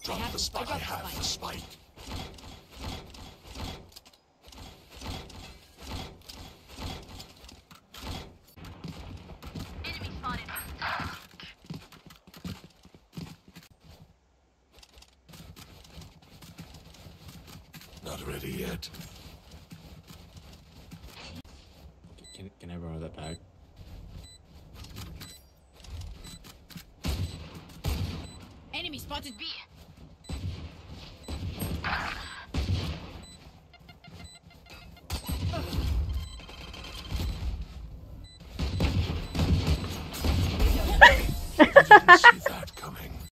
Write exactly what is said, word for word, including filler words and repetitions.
Drop have the the spike. spike. I have the spike. Enemy spotted. Not ready yet. Can, can I borrow that bag? Enemy spotted B.